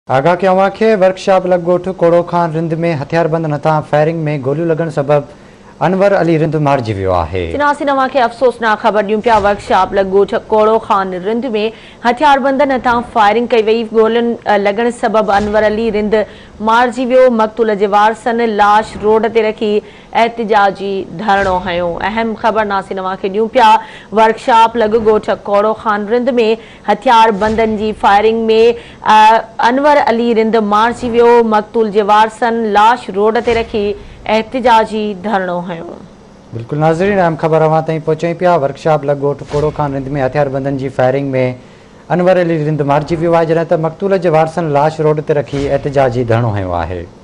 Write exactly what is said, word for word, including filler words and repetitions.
आगाह कयां खे वर्कशॉप लॻोठ कोड़ो खान रिंद में हथियारबंद नता फायरिंग में गोलियों लगन सबब अनवर अली रिंद मारिजी वियो आहे। चिनासी नवा के अफ़सोसनाक ख़बर ॾियूं पिया। वर्कशॉप लॻोठ कोड़ो खान रिंद में हथियारबंद नता फायरिंग कई वई। गोलियुनि लगण सबब अनवर अली रिंद मारिजी वियो। मक़तूल जे वारसनि लाश रोड ते रखी एहतिजाजी धरणो हयो। अहम ख़बर नासी नवा के ॾियूं पिया। वर्कशॉप लॻोठ कोड़ो खान रिंद में हथियारबंदनि जी फायरिंग में अनवर अली रिंद मारिजी वियो। मक़तूल जे वारसनि लाश रोड ते रखी एहतिजाजी धरणो हयो। बिल्कुल नाज़रीन, अहम ख़बर अवां ताईं पहुचाई पिया। वर्कशॉप लॻोठ कोड़ो खान रिंद में हथियारबंदनि जी फायरिंग में अनवर अली रिंद मारिजी वियो आहे, जॾहिं त मक़तूल जे वारसनि लाश रोड ते रखी एहतिजाजी धरणो हयो आहे।